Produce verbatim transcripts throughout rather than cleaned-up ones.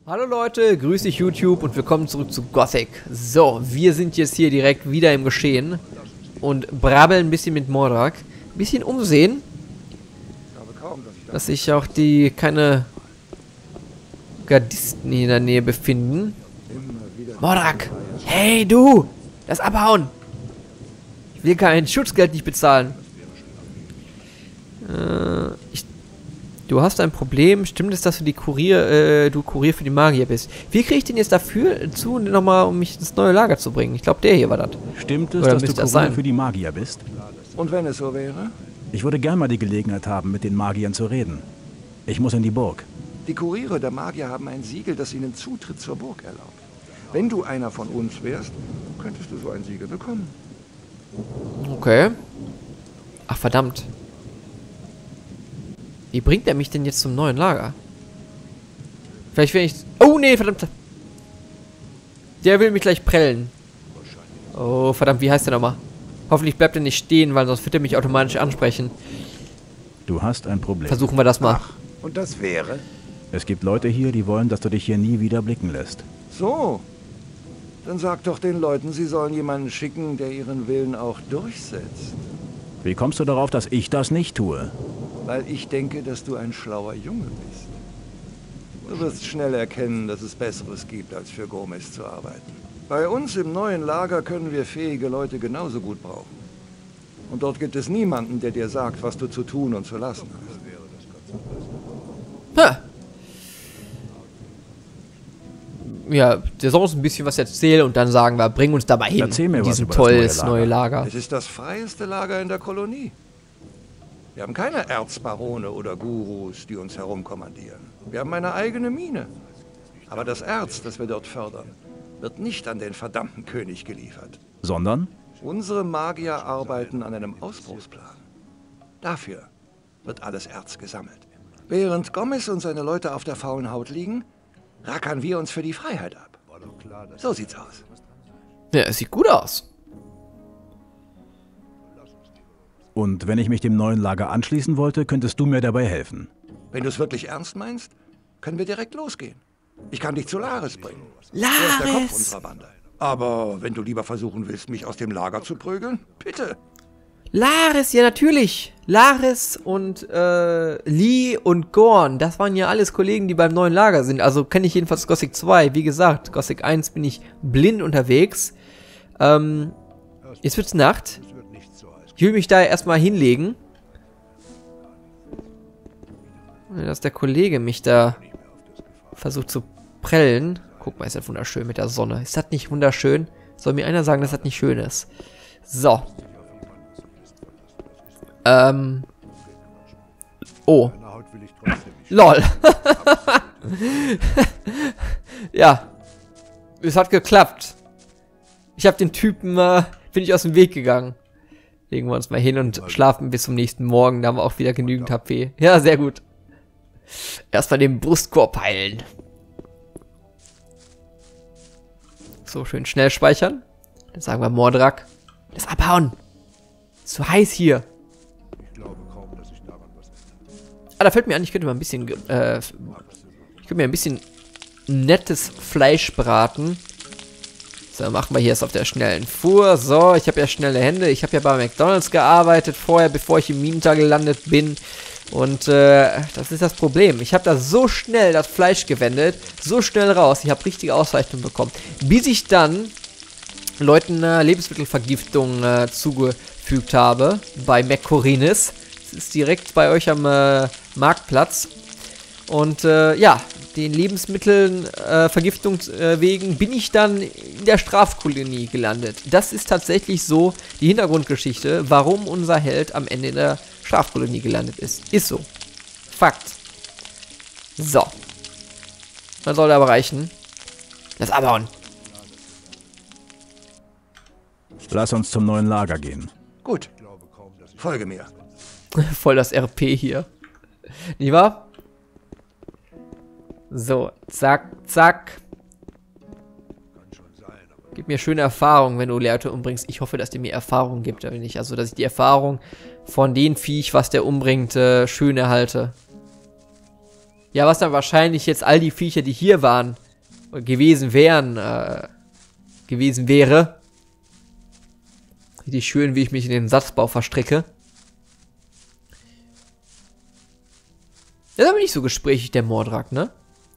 Hallo Leute, grüß dich YouTube und willkommen zurück zu Gothic. So, wir sind jetzt hier direkt wieder im Geschehen und brabbeln ein bisschen mit Mordrak. Ein bisschen umsehen, dass sich auch die keine Gardisten hier in der Nähe befinden. Mordrak, hey du, das abhauen. Ich will kein Schutzgeld nicht bezahlen. Äh, ich Du hast ein Problem. Stimmt es, dass du die Kurier, äh, du Kurier für die Magier bist? Wie kriege ich den jetzt dafür zu, nochmal, um mich ins neue Lager zu bringen? Ich glaube, der hier war das. Stimmt es, Oder dass du das Kurier sein? für die Magier bist? Und wenn es so wäre? Ich würde gern mal die Gelegenheit haben, mit den Magiern zu reden. Ich muss in die Burg. Die Kuriere der Magier haben ein Siegel, das ihnen Zutritt zur Burg erlaubt. Wenn du einer von uns wärst, könntest du so ein Siegel bekommen. Okay. Ach, verdammt. Wie bringt er mich denn jetzt zum neuen Lager? Vielleicht will ich... Oh, nee, verdammt. Der will mich gleich prellen. Oh, verdammt, wie heißt der nochmal? Hoffentlich bleibt er nicht stehen, weil sonst wird er mich automatisch ansprechen. Du hast ein Problem. Versuchen wir das mal. Ach, und das wäre? Es gibt Leute hier, die wollen, dass du dich hier nie wieder blicken lässt. So. Dann sag doch den Leuten, sie sollen jemanden schicken, der ihren Willen auch durchsetzt. Wie kommst du darauf, dass ich das nicht tue? Weil ich denke, dass du ein schlauer Junge bist. Du wirst schnell erkennen, dass es Besseres gibt, als für Gomez zu arbeiten. Bei uns im neuen Lager können wir fähige Leute genauso gut brauchen. Und dort gibt es niemanden, der dir sagt, was du zu tun und zu lassen hast. Ha. Ja, der soll uns ein bisschen was erzählen und dann sagen wir, bring uns da mal hin. Erzähl mir in was diesem über das tolles neue neue Lager. Es ist das freieste Lager in der Kolonie. Wir haben keine Erzbarone oder Gurus, die uns herumkommandieren. Wir haben eine eigene Mine. Aber das Erz, das wir dort fördern, wird nicht an den verdammten König geliefert. Sondern? Unsere Magier arbeiten an einem Ausbruchsplan. Dafür wird alles Erz gesammelt. Während Gomez und seine Leute auf der faulen Haut liegen, rackern wir uns für die Freiheit ab. So sieht's aus. Ja, es sieht gut aus. Und wenn ich mich dem neuen Lager anschließen wollte, könntest du mir dabei helfen. Wenn du es wirklich ernst meinst, können wir direkt losgehen. Ich kann dich zu Laris bringen. Er ist der Kopf Laris! unserer Bande. Aber wenn du lieber versuchen willst, mich aus dem Lager zu prügeln, bitte. Laris, ja natürlich. Laris und äh, Lee und Gorn, das waren ja alles Kollegen, die beim neuen Lager sind. Also kenne ich jedenfalls Gothic zwei. Wie gesagt, Gothic eins bin ich blind unterwegs. Ähm, jetzt wird's Nacht. Ich will mich da erstmal hinlegen. Dass der Kollege mich da versucht zu prellen. Guck mal, ist das wunderschön mit der Sonne. Ist das nicht wunderschön? Soll mir einer sagen, dass das nicht schön ist? So. Ähm. Oh. Lol. Ja. Es hat geklappt. Ich habe den Typen, äh, bin ich aus dem Weg gegangen. Legen wir uns mal hin und schlafen bis zum nächsten Morgen. Da haben wir auch wieder genügend H P. Ja, sehr gut. Erstmal den Brustkorb heilen. So, schön schnell speichern. Dann sagen wir Mordrak. Das abhauen. Zu heiß hier. Ah, da fällt mir an, ich könnte mal ein bisschen, äh, ich könnte mir ein bisschen nettes Fleisch braten. So, machen wir hier jetzt auf der schnellen Fuhr. So, ich habe ja schnelle Hände. Ich habe ja bei McDonald's gearbeitet vorher, bevor ich im Minental gelandet bin. Und äh, das ist das Problem. Ich habe da so schnell das Fleisch gewendet, so schnell raus. Ich habe richtige Auszeichnung bekommen. Bis ich dann Leuten äh, Lebensmittelvergiftung äh, zugefügt habe bei McCorinis. Das ist direkt bei euch am äh, Marktplatz. Und äh, ja, den Lebensmitteln äh, Vergiftung äh, wegen bin ich dann in der Strafkolonie gelandet. Das ist tatsächlich so die Hintergrundgeschichte, warum unser Held am Ende in der Strafkolonie gelandet ist. Ist so. Fakt. So. Man soll aber reichen. Das abhauen. Lass uns zum neuen Lager gehen. Gut. Folge mir. Voll das R P hier. Nicht wahr? So, zack, zack. Gib mir schöne Erfahrung, wenn du Leute umbringst. Ich hoffe, dass der mir Erfahrung gibt, wenn ich, also dass ich die Erfahrung von den Viech, was der umbringt, äh, schön erhalte. Ja, was dann wahrscheinlich jetzt all die Viecher, die hier waren, gewesen wären, äh, gewesen wäre. Richtig schön, wie ich mich in den Satzbau verstricke. Der ist aber nicht so gesprächig, der Mordrak, ne?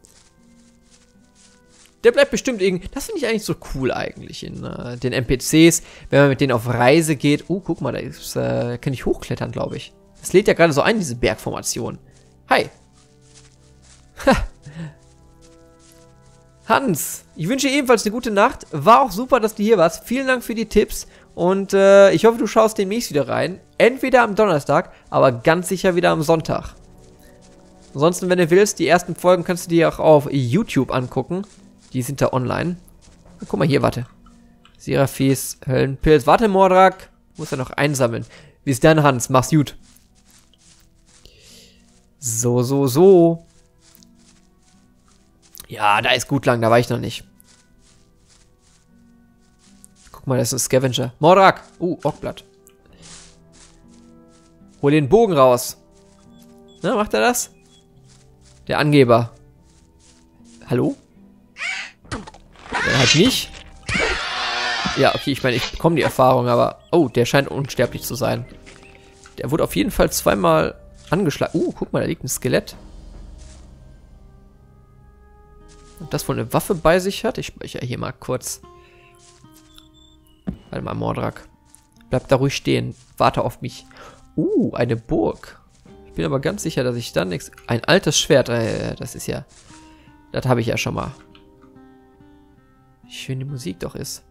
Der bleibt bestimmt irgendwie... Das finde ich eigentlich so cool eigentlich in äh, den N P Cs, wenn man mit denen auf Reise geht. Uh, guck mal, da ist, äh, kann ich hochklettern, glaube ich. Das lädt ja gerade so ein, diese Bergformation. Hi. Ha. Hans, ich wünsche dir ebenfalls eine gute Nacht. War auch super, dass du hier warst. Vielen Dank für die Tipps. Und äh, ich hoffe, du schaust demnächst wieder rein. Entweder am Donnerstag, aber ganz sicher wieder am Sonntag. Ansonsten, wenn du willst, die ersten Folgen kannst du dir auch auf YouTube angucken. Die sind da online. Guck mal hier, warte. Seraphis, Höllenpilz. Warte, Mordrak. Muss er noch einsammeln. Bis dann, Hans. Mach's gut. So, so, so. Ja, da ist gut lang. Da war ich noch nicht. Guck mal, das ist ein Scavenger. Mordrak. Uh, Ockblatt. Hol den Bogen raus. Na, macht er das? Der Angeber. Hallo? Der halt nicht. Ja, okay, ich meine, ich bekomme die Erfahrung, aber... Oh, der scheint unsterblich zu sein. Der wurde auf jeden Fall zweimal angeschlagen. Uh, guck mal, da liegt ein Skelett. Und das wohl eine Waffe bei sich hat. Ich speichere hier mal kurz. Warte mal, Mordrak. Bleib da ruhig stehen. Warte auf mich. Uh, eine Burg. Ich bin aber ganz sicher, dass ich dann nichts... Ein altes Schwert. Äh, das ist ja... Das habe ich ja schon mal. Wie schön die Musik doch ist.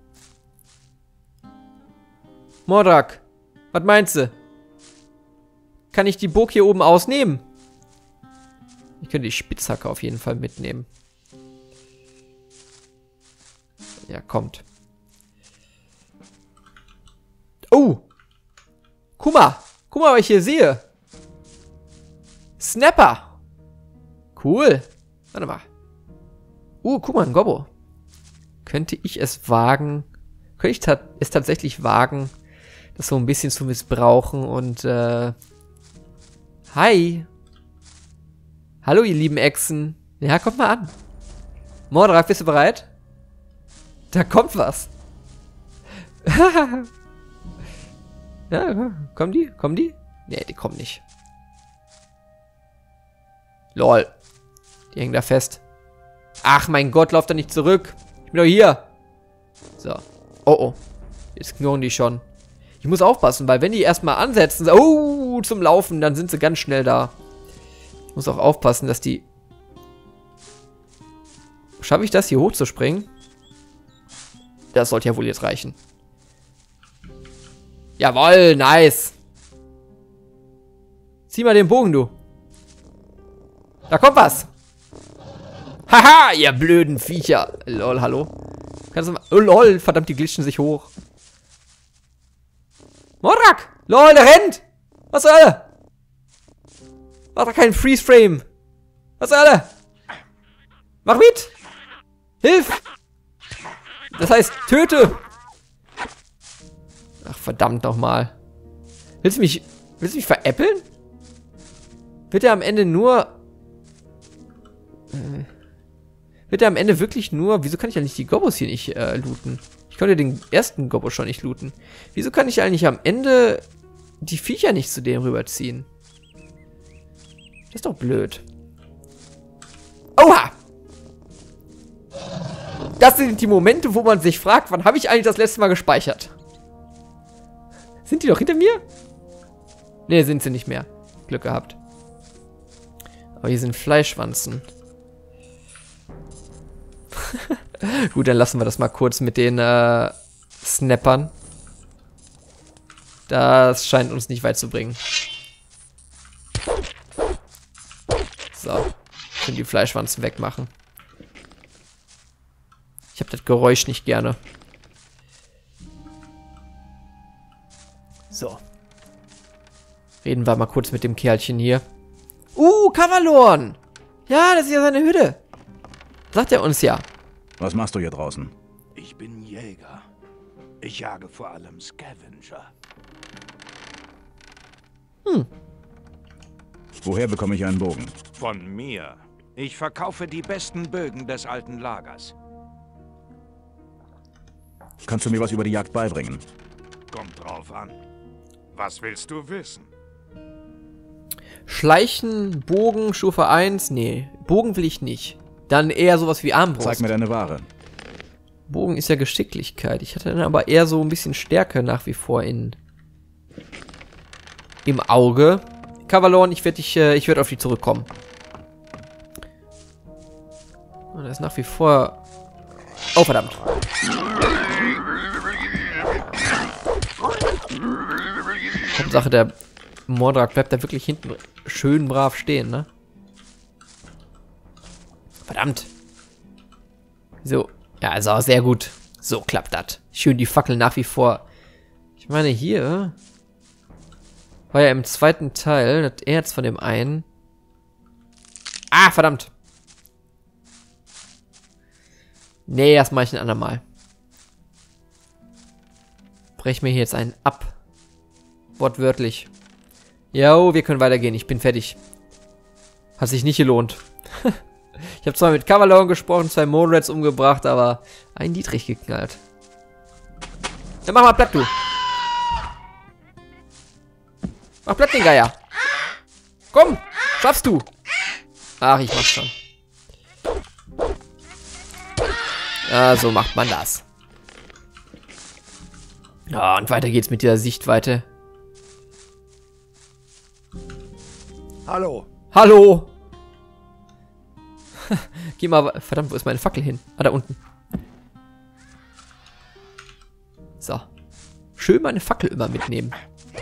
Mordrak, was meinst du? Kann ich die Burg hier oben ausnehmen? Ich könnte die Spitzhacke auf jeden Fall mitnehmen. Ja, kommt. Oh! Guck mal! Guck mal, was ich hier sehe! Snapper! Cool! Warte mal. Uh, guck mal, ein Gobbo. Könnte ich es wagen... Könnte ich ta es tatsächlich wagen, das so ein bisschen zu missbrauchen und, äh... Hi! Hallo, ihr lieben Echsen. Ja, kommt mal an. Mordrak, bist du bereit? Da kommt was. Ja, kommen die? Kommen die? Nee, die kommen nicht. Lol. Die hängen da fest. Ach, mein Gott, lauf da nicht zurück. Ich bin doch hier. So. Oh, oh. Jetzt knurren die schon. Ich muss aufpassen, weil wenn die erstmal ansetzen, oh, zum Laufen, dann sind sie ganz schnell da. Ich muss auch aufpassen, dass die... Schaffe ich das, hier hochzuspringen? Das sollte ja wohl jetzt reichen. Jawohl, nice. Zieh mal den Bogen, du. Da kommt was. Haha, ihr blöden Viecher. Lol, hallo. Kannst du mal... Oh, lol, verdammt, die glitschen sich hoch. Mordrak! Lol, der rennt! Was soll alle? Mach doch keinen Freeze-Frame. Was soll alle? Mach mit! Hilf! Das heißt, töte! Ach, verdammt nochmal. Willst du mich... Willst du mich veräppeln? Wird er am Ende nur... Äh, wird er am Ende wirklich nur... Wieso kann ich eigentlich die Gobbos hier nicht äh, looten? Ich konnte den ersten Gobbo schon nicht looten. Wieso kann ich eigentlich am Ende die Viecher nicht zu dem rüberziehen? Das ist doch blöd. Oha! Das sind die Momente, wo man sich fragt, wann habe ich eigentlich das letzte Mal gespeichert? Sind die doch hinter mir? Ne, sind sie nicht mehr. Glück gehabt. Aber hier sind Fleischwanzen. Gut, dann lassen wir das mal kurz mit den äh, Snappern. Das scheint uns nicht weit zu bringen. So. Ich kann die Fleischwanzen wegmachen. Ich habe das Geräusch nicht gerne. So. Reden wir mal kurz mit dem Kerlchen hier. Uh, Kavalorn! Ja, das ist ja seine Hütte. Sagt er uns ja. Was machst du hier draußen? Ich bin Jäger. Ich jage vor allem Scavenger. Hm. Woher bekomme ich einen Bogen? Von mir. Ich verkaufe die besten Bögen des alten Lagers. Kannst du mir was über die Jagd beibringen? Kommt drauf an. Was willst du wissen? Schleichen, Bogen, Stufe eins. Nee, Bogen will ich nicht. Dann eher sowas wie Armbrust. Zeig mir deine Ware. Bogen ist ja Geschicklichkeit. Ich hatte dann aber eher so ein bisschen Stärke nach wie vor in im Auge. Kavalon, ich werde dich, äh, ich werde auf dich zurückkommen. Und das ist nach wie vor... Oh, verdammt. Hauptsache, der Mordrak bleibt da wirklich hinten schön brav stehen, ne? Verdammt. So. Ja, also sehr gut. So klappt das. Schön die Fackel nach wie vor. Ich meine, hier war ja im zweiten Teil das Erz von dem einen. Ah, verdammt. Nee, das mache ich ein andermal. Brech mir hier jetzt einen ab. Wortwörtlich. Jo, wir können weitergehen. Ich bin fertig. Hat sich nicht gelohnt. Ich habe zwar mit Kavalon gesprochen, zwei Moonrats umgebracht, aber einen Dietrich geknallt. Dann mach mal platt, du. Mach platt den Geier. Komm, schaffst du. Ach, ich mach's schon. Ja, so macht man das. Ja, und weiter geht's mit dieser Sichtweite. Hallo. Hallo. Geh mal... Verdammt, wo ist meine Fackel hin? Ah, da unten. So. Schön meine Fackel immer mitnehmen.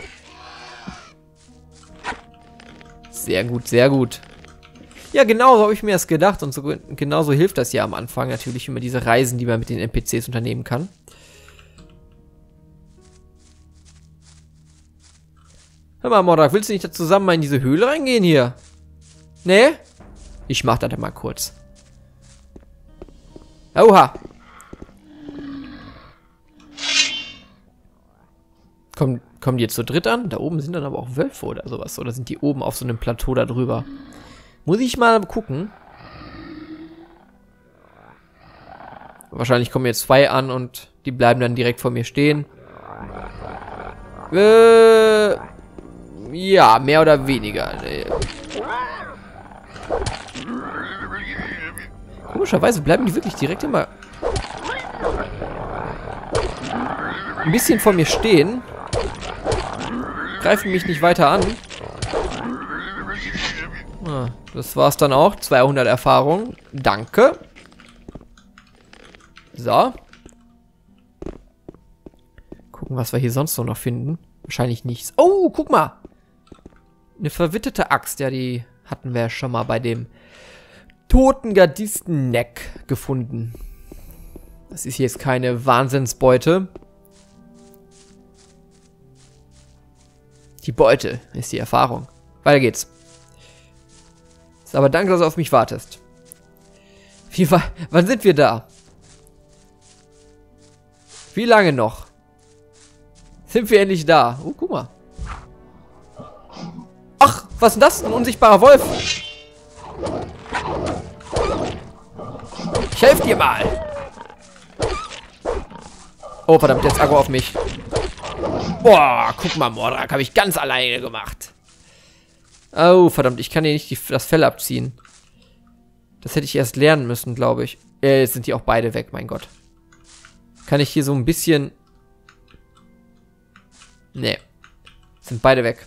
Sehr gut, sehr gut. Ja, genau so habe ich mir das gedacht. Und so, genauso hilft das ja am Anfang natürlich immer diese Reisen, die man mit den N P Cs unternehmen kann. Hör mal, Mordrak, willst du nicht zusammen mal in diese Höhle reingehen hier? Nee? Ich mach das mal kurz. Oha. Kommen, kommen die jetzt zu dritt an? Da oben sind dann aber auch Wölfe oder sowas. Oder sind die oben auf so einem Plateau da drüber? Muss ich mal gucken. Wahrscheinlich kommen jetzt zwei an und die bleiben dann direkt vor mir stehen. Äh, ja, mehr oder weniger. Komischerweise bleiben die wirklich direkt immer ein bisschen vor mir stehen. Greifen mich nicht weiter an. Ah, das war's dann auch. zweihundert Erfahrung. Danke. So. Gucken, was wir hier sonst so noch finden. Wahrscheinlich nichts. Oh, guck mal. Eine verwitterte Axt. Ja, die hatten wir ja schon mal bei dem toten Gardisten Neck gefunden. Das ist jetzt keine Wahnsinnsbeute. Die Beute ist die Erfahrung. Weiter geht's. Ist aber danke, dass du auf mich wartest. Wie wa- wann sind wir da? Wie lange noch? Sind wir endlich da? Oh, guck mal. Ach, was ist denn das? Ein unsichtbarer Wolf. Ich helfe dir mal. Oh, verdammt, jetzt Agro auf mich. Boah, guck mal, Mordrak, habe ich ganz alleine gemacht. Oh, verdammt, ich kann hier nicht die, das Fell abziehen. Das hätte ich erst lernen müssen, glaube ich. Äh, jetzt sind die auch beide weg, mein Gott. Kann ich hier so ein bisschen... Nee. Sind beide weg.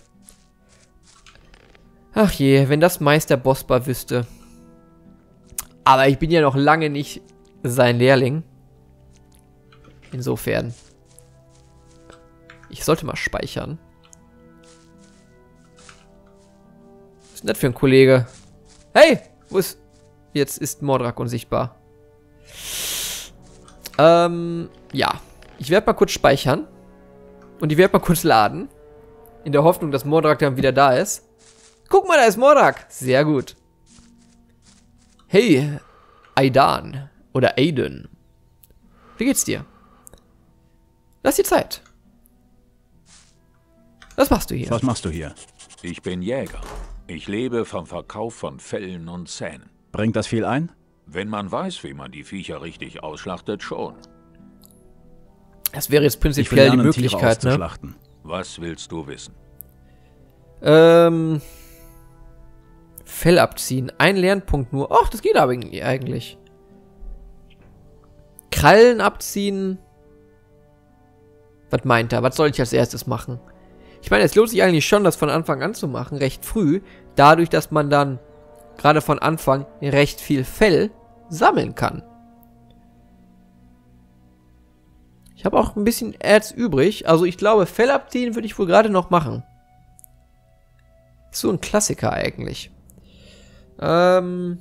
Ach je, wenn das Meister Bospa wüsste. Aber ich bin ja noch lange nicht sein Lehrling. Insofern. Ich sollte mal speichern. Was ist denn das für ein Kollege? Hey! Wo ist... Jetzt ist Mordrak unsichtbar. Ähm, ja. Ich werde mal kurz speichern. Und ich werde mal kurz laden. In der Hoffnung, dass Mordrak dann wieder da ist. Guck mal, da ist Mordrak. Sehr gut. Hey, Aidan. Oder Aiden. Wie geht's dir? Lass dir Zeit. Was machst du hier? Was machst du hier? Ich bin Jäger. Ich lebe vom Verkauf von Fellen und Zähnen. Bringt das viel ein? Wenn man weiß, wie man die Viecher richtig ausschlachtet, schon. Das wäre jetzt Ich will prinzipiell die lernen, Tiere Möglichkeit, ne? auszuschlachten. Was willst du wissen? Ähm... Fell abziehen. Ein Lernpunkt nur. Ach, das geht aber eigentlich. Krallen abziehen. Was meint er? Was soll ich als erstes machen? Ich meine, es lohnt sich eigentlich schon, das von Anfang an zu machen, recht früh. Dadurch, dass man dann gerade von Anfang recht viel Fell sammeln kann. Ich habe auch ein bisschen Erz übrig. Also ich glaube, Fell abziehen würde ich wohl gerade noch machen. Ist so ein Klassiker eigentlich. Ähm...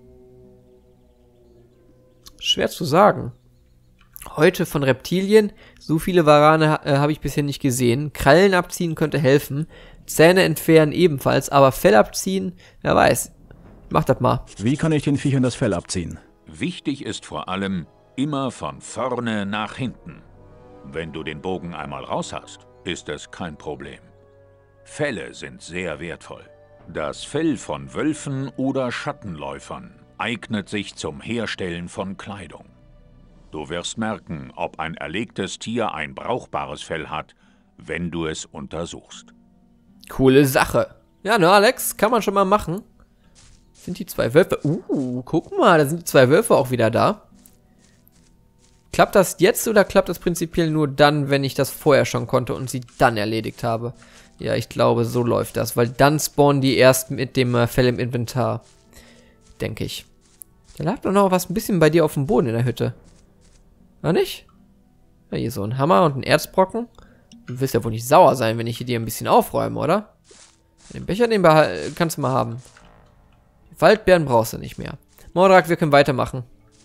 Schwer zu sagen. Heute von Reptilien. So viele Warane äh, habe ich bisher nicht gesehen. Krallen abziehen könnte helfen. Zähne entfernen ebenfalls. Aber Fell abziehen, wer weiß. Mach das mal. Wie kann ich den Viechern das Fell abziehen? Wichtig ist vor allem, immer von vorne nach hinten. Wenn du den Bogen einmal raus hast, ist es kein Problem. Felle sind sehr wertvoll. Das Fell von Wölfen oder Schattenläufern eignet sich zum Herstellen von Kleidung. Du wirst merken, ob ein erlegtes Tier ein brauchbares Fell hat, wenn du es untersuchst. Coole Sache. Ja, ne, Alex? Kann man schon mal machen. Sind die zwei Wölfe... Uh, guck mal, da sind die zwei Wölfe auch wieder da. Klappt das jetzt oder klappt das prinzipiell nur dann, wenn ich das vorher schon konnte und sie dann erledigt habe? Ja, ich glaube, so läuft das, weil dann spawnen die erst mit dem äh, Fell im Inventar. Denke ich. Da lag doch noch was ein bisschen bei dir auf dem Boden in der Hütte. War nicht? Ja, hier so ein Hammer und ein Erzbrocken. Du wirst ja wohl nicht sauer sein, wenn ich hier dir ein bisschen aufräume, oder? Den Becher, den kannst du mal haben. Die Waldbeeren brauchst du nicht mehr. Mordrak, wir können weitermachen.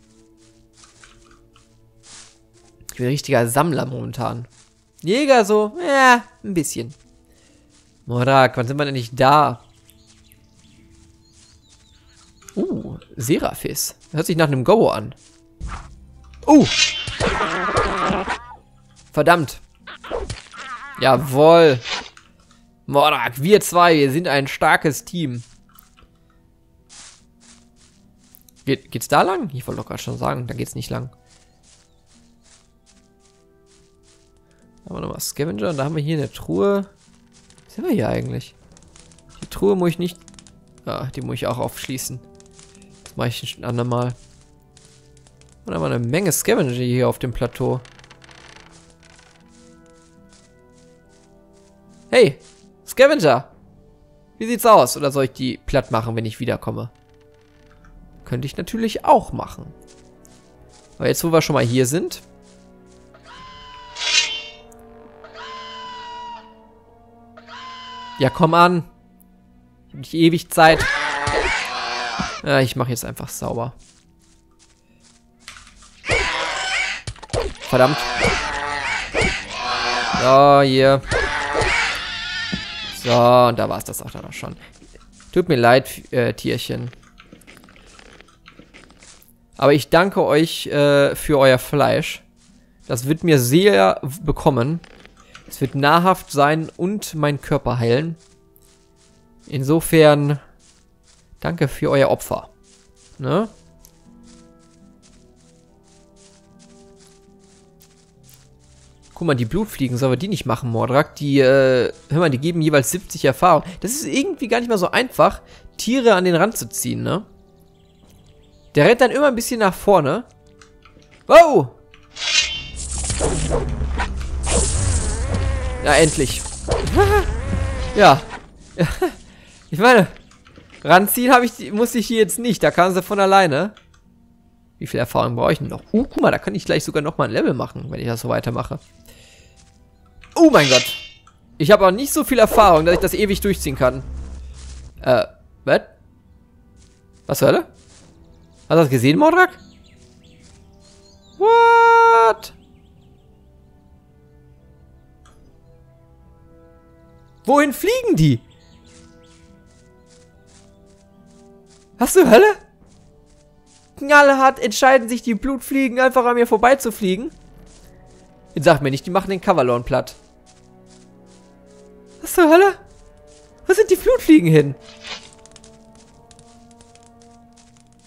Ich bin ein richtiger Sammler momentan. Jäger so, ja, ein bisschen. Mordrak, wann sind wir denn nicht da? Uh, Seraphis. Hört sich nach einem Go an. Uh! Verdammt. Jawohl. Mordrak, wir zwei, wir sind ein starkes Team. Geht, geht's da lang? Ich wollte doch gerade schon sagen, da geht's nicht lang. Da haben wir nochmal Scavenger und da haben wir hier eine Truhe. Was sind wir hier eigentlich? Die Truhe muss ich nicht... Ah, die muss ich auch aufschließen. Das mache ich ein andermal. Und dann haben wir eine Menge Scavenger hier auf dem Plateau. Hey, Scavenger! Wie sieht's aus? Oder soll ich die platt machen, wenn ich wiederkomme? Könnte ich natürlich auch machen. Aber jetzt, wo wir schon mal hier sind... Ja, komm an. Ich habe nicht ewig Zeit. Ja, ich mache jetzt einfach sauber. Verdammt. So, hier. So, und da war es das auch dann auch schon. Tut mir leid, äh, Tierchen. Aber ich danke euch äh, für euer Fleisch. Das wird mir sehr bekommen. Es wird nahrhaft sein und meinen Körper heilen. Insofern, danke für euer Opfer. Ne? Guck mal, die Blutfliegen, sollen wir die nicht machen, Mordrak? Die, äh, hör mal, die geben jeweils siebzig Erfahrung. Das ist irgendwie gar nicht mal so einfach, Tiere an den Rand zu ziehen, ne? Der rennt dann immer ein bisschen nach vorne. Wow! Ja, endlich. Ja. Ich meine, ranziehen habe ich, musste ich hier jetzt nicht. Da kam sie von alleine. Wie viel Erfahrung brauche ich denn noch? Uh, guck mal, da kann ich gleich sogar noch mal ein Level machen, wenn ich das so weitermache. Oh mein Gott. Ich habe auch nicht so viel Erfahrung, dass ich das ewig durchziehen kann. Äh, was? Was zur Hölle? Hast du das gesehen, Mordrak? What? Wohin fliegen die? Was zur Hölle? Knallhart entscheiden sich die Blutfliegen einfach an mir vorbeizufliegen. Jetzt sagt mir nicht, die machen den Kavalon platt. Was zur Hölle? Wo sind die Blutfliegen hin?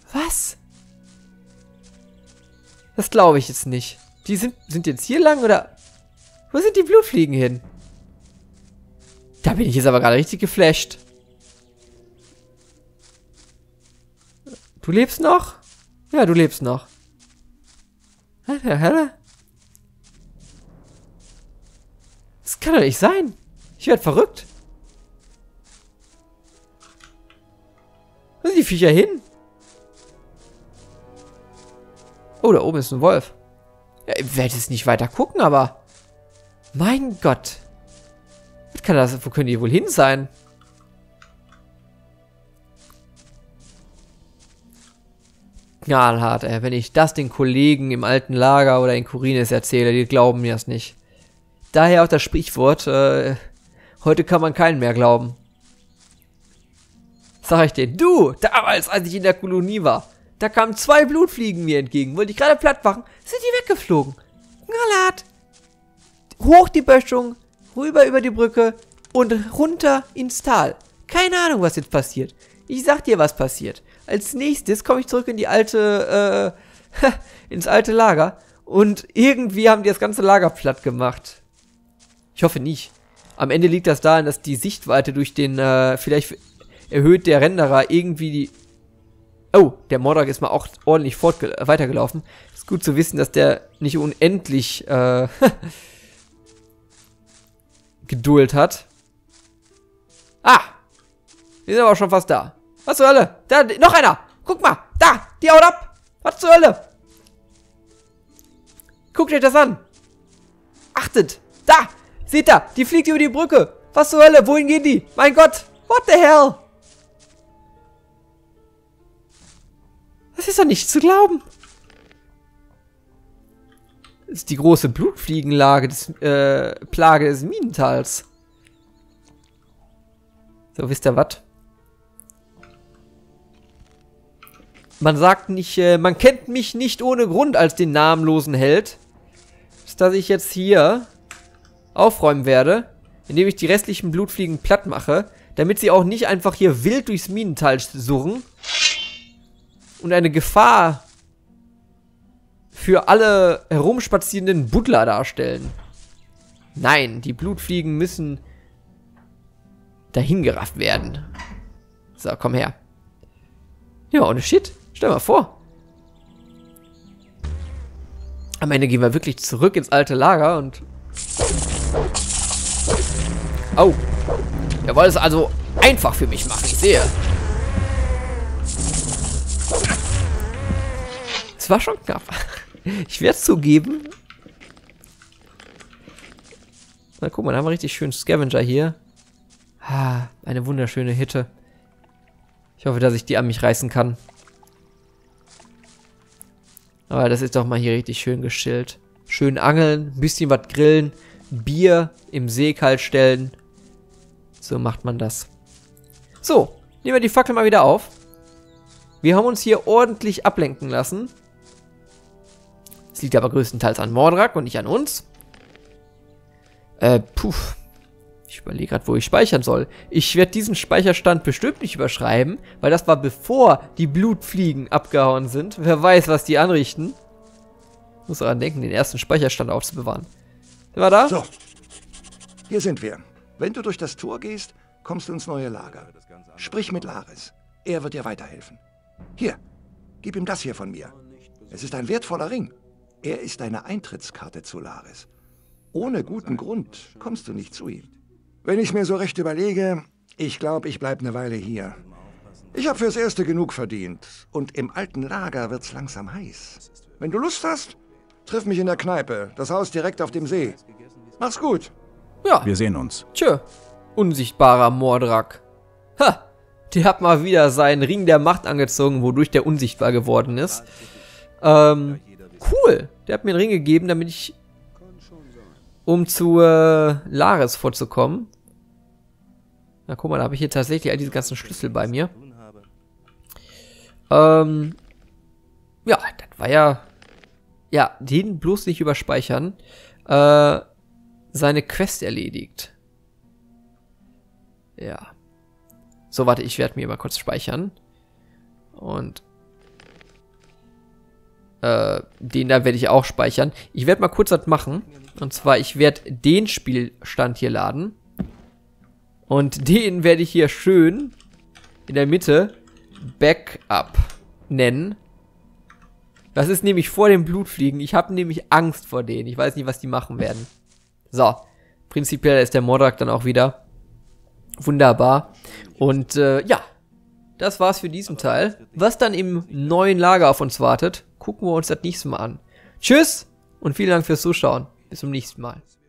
Was? Das glaube ich jetzt nicht. Die sind, sind jetzt hier lang oder... Wo sind die Blutfliegen hin? Da bin ich jetzt aber gerade richtig geflasht. Du lebst noch? Ja, du lebst noch. Alter, Alter. Das kann doch nicht sein. Ich werde verrückt. Wo sind die Viecher hin? Oh, da oben ist ein Wolf. Ja, ich werde jetzt nicht weiter gucken, aber... Mein Gott. Was kann das... Wo können die wohl hin sein? Knallhart, ey. Wenn ich das den Kollegen im alten Lager oder in Khorinis erzähle, die glauben mir das nicht. Daher auch das Sprichwort, äh, heute kann man keinen mehr glauben. Sag ich denen, du, damals, als ich in der Kolonie war, da kamen zwei Blutfliegen mir entgegen. Wollte ich gerade platt machen, sind die weggeflogen. Knallhart. Hoch die Böschung, rüber über die Brücke und runter ins Tal. Keine Ahnung, was jetzt passiert. Ich sag dir, was passiert. Als nächstes komme ich zurück in die alte, äh, ins alte Lager. Und irgendwie haben die das ganze Lager platt gemacht. Ich hoffe nicht. Am Ende liegt das daran, dass die Sichtweite durch den, äh, vielleicht erhöht der Renderer irgendwie die... Oh, der Mordrak ist mal auch ordentlich fortge weitergelaufen. Ist gut zu wissen, dass der nicht unendlich, äh, Geduld hat. Ah! Wir sind aber schon fast da. Was zur Hölle? Da, noch einer! Guck mal! Da! Die haut ab! Was zur Hölle? Guckt euch das an! Achtet! Da! Seht ihr? Die fliegt über die Brücke! Was zur Hölle? Wohin gehen die? Mein Gott! What the hell? Das ist doch nicht zu glauben! Das ist die große Blutfliegenlage des, äh, Plage des Minentals. So, wisst ihr was? Man sagt nicht, äh, man kennt mich nicht ohne Grund als den namenlosen Held. Dass ich jetzt hier aufräumen werde, indem ich die restlichen Blutfliegen platt mache, damit sie auch nicht einfach hier wild durchs Minental surren und eine Gefahr für alle herumspazierenden Buddler darstellen. Nein, die Blutfliegen müssen dahin gerafft werden. So, komm her. Ja, ohne Shit. Stell mal vor. Am Ende gehen wir wirklich zurück ins alte Lager und... Oh. Er wollte es also einfach für mich machen, ich sehe. Es war schon knapp. Ich werde es zugeben. Na guck mal, da haben wir richtig schön Scavenger hier. Ah, eine wunderschöne Hütte. Ich hoffe, dass ich die an mich reißen kann. Aber das ist doch mal hier richtig schön geschillt. Schön angeln, ein bisschen was grillen, Bier im See kalt stellen. So macht man das. So, nehmen wir die Fackel mal wieder auf. Wir haben uns hier ordentlich ablenken lassen. Es liegt aber größtenteils an Mordrak und nicht an uns. Äh, puh. Ich überlege gerade, wo ich speichern soll. Ich werde diesen Speicherstand bestimmt nicht überschreiben, weil das war bevor die Blutfliegen abgehauen sind. Wer weiß, was die anrichten. Ich muss daran denken, den ersten Speicherstand aufzubewahren. Sind wir da? So, hier sind wir. Wenn du durch das Tor gehst, kommst du ins neue Lager. Sprich mit Laris. Er wird dir weiterhelfen. Hier, gib ihm das hier von mir. Es ist ein wertvoller Ring. Er ist deine Eintrittskarte zu Laris. Ohne guten Grund kommst du nicht zu ihm. Wenn ich mir so recht überlege, ich glaube, ich bleibe eine Weile hier. Ich habe fürs Erste genug verdient. Und im alten Lager wird's langsam heiß. Wenn du Lust hast, triff mich in der Kneipe. Das Haus direkt auf dem See. Mach's gut. Ja. Wir sehen uns. Tschö. Unsichtbarer Mordrak. Ha! Der hat mal wieder seinen Ring der Macht angezogen, wodurch der unsichtbar geworden ist. Ähm, cool. Der hat mir einen Ring gegeben, damit ich... um zu äh, Laris vorzukommen. Na guck mal, da habe ich hier tatsächlich all diese ganzen Schlüssel bei mir. Ähm, ja, das war ja... Ja, den bloß nicht überspeichern. Äh, seine Quest erledigt. Ja. So, warte, ich werde mir mal kurz speichern. Und Äh, den da werde ich auch speichern. Ich werde mal kurz was machen. Und zwar, ich werde den Spielstand hier laden. Und den werde ich hier schön in der Mitte Backup nennen. Das ist nämlich vor dem Blutfliegen. Ich habe nämlich Angst vor denen. Ich weiß nicht, was die machen werden. So. Prinzipiell ist der Modrak dann auch wieder. Wunderbar. Und äh, ja. Das war's für diesen Teil. Was dann im neuen Lager auf uns wartet, gucken wir uns das nächste Mal an. Tschüss und vielen Dank fürs Zuschauen. Bis zum nächsten Mal.